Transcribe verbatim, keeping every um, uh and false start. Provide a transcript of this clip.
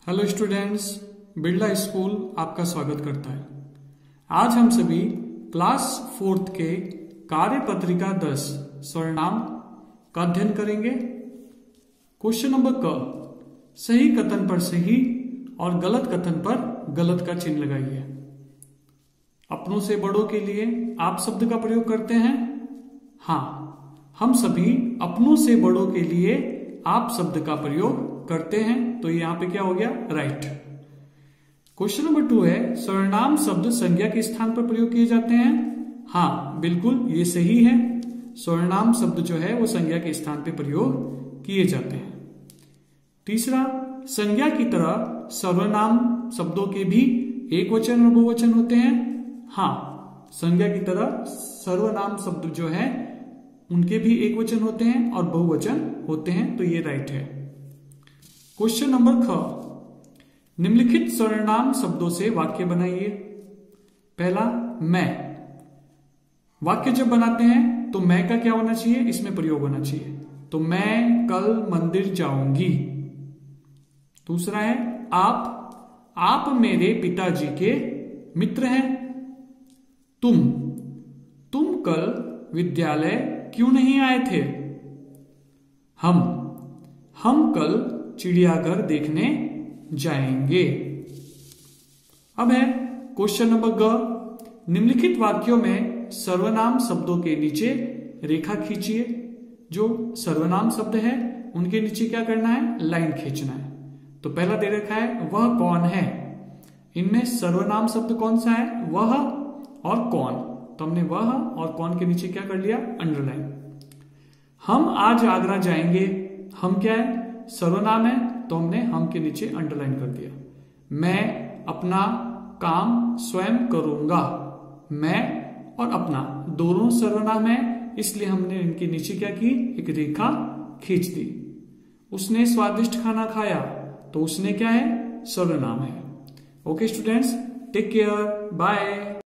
Hello students, Birla school आपका स्वागत करता है। आज हम सभी क्लास फोर्थ के कार्य पत्रिका दस सर्वनाम का अध्ययन करेंगे। क्वेश्चन नंबर क, सही कथन पर सही और गलत कथन पर गलत का चिन्ह लगाइए। अपनों से बड़ों के लिए आप शब्द का प्रयोग करते हैं। हाँ, हम सभी अपनों से बड़ों के लिए आप शब्द का प्रयोग करते हैं, तो यहां पे क्या हो गया, राइट। क्वेश्चन नंबर टू है, सर्वनाम शब्द संज्ञा के स्थान पर प्रयोग किए जाते हैं। हाँ, बिल्कुल ये सही है। सर्वनाम शब्द जो है वो संज्ञा के स्थान पर प्रयोग किए जाते हैं। तीसरा, संज्ञा की तरह सर्वनाम शब्दों के भी एक वचन और बहुवचन होते हैं। हाँ, संज्ञा की तरह सर्वनाम शब्द जो है उनके भी एक वचन होते हैं और बहुवचन होते हैं, तो ये राइट है। क्वेश्चन नंबर ख, निम्नलिखित सर्वनाम शब्दों से वाक्य बनाइए। पहला, मैं। वाक्य जब बनाते हैं तो मैं का क्या होना चाहिए, इसमें प्रयोग होना चाहिए। तो मैं कल मंदिर जाऊंगी। दूसरा है आप। आप मेरे पिताजी के मित्र हैं। तुम। तुम कल विद्यालय क्यों नहीं आए थे। हम। हम कल चिड़ियाघर देखने जाएंगे। अब है क्वेश्चन नंबर ग, निम्नलिखित वाक्यों में सर्वनाम शब्दों के नीचे रेखा खींचिए। जो सर्वनाम शब्द है उनके नीचे क्या करना है, लाइन खींचना है। तो पहला दे रखा है, वह कौन है। इनमें सर्वनाम शब्द कौन सा है, वह और कौन। तो हमने वह और कौन के नीचे क्या कर लिया, अंडरलाइन। हम आज आगरा जाएंगे। हम क्या है, सर्वनाम है, तो हमने हम के नीचे अंडरलाइन कर दिया। मैं अपना काम स्वयं करूंगा। मैं और अपना दोनों सर्वनाम है, इसलिए हमने इनके नीचे क्या की, एक रेखा खींच दी। उसने स्वादिष्ट खाना खाया, तो उसने क्या है, सर्वनाम है। Okay students, take care, bye.